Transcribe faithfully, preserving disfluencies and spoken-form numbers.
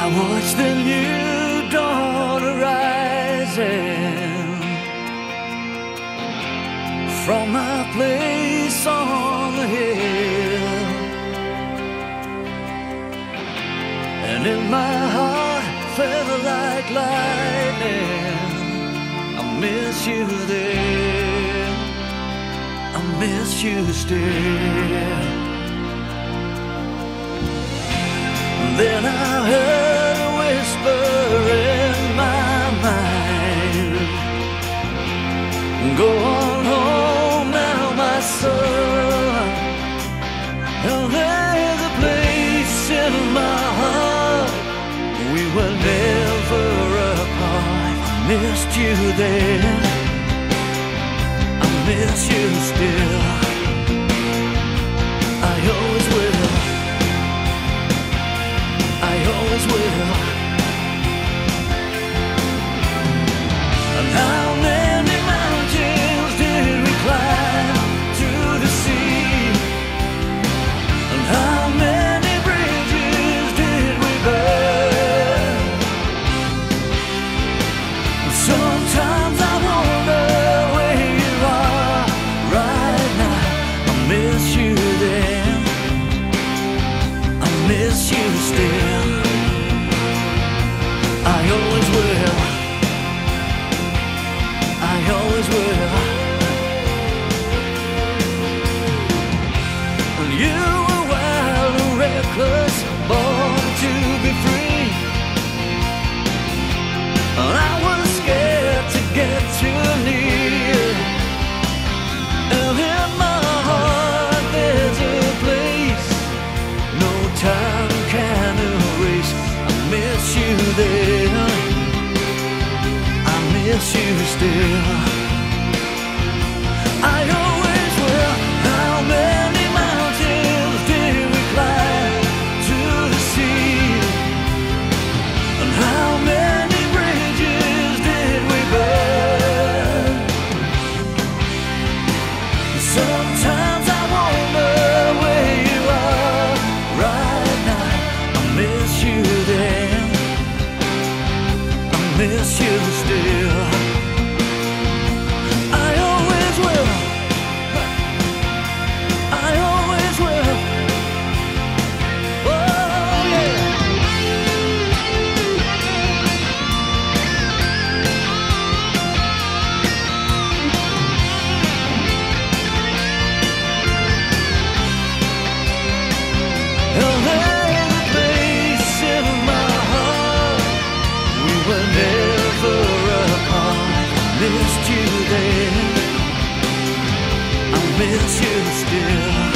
I watch the new dawn rising from my place on the hill, and in my heart felt like lightning. I miss you there, I miss you still. Then I heard a whisper in my mind, go on home now, my son. And there's a place in my heart, we were never apart. I missed you then, I miss you still. I always will, I always will. And how many mountains did we climb to the sea? And how many bridges did we burn? Sometimes I wonder where you are right now. I miss you then, I miss you still. I always will, I always will. And you were wild and reckless, born to be free, and I was scared to get too near. And in my heart there's a place no time can erase. I miss you then, I miss you still. I always will. How many mountains did we climb to the sea? And how many bridges did we burn? Sometimes I wonder where you are right now. I miss you then, I miss you still. I always will, I always will. Oh yeah. And there's a place in my heart, we were never apart. I missed you then, I miss you still.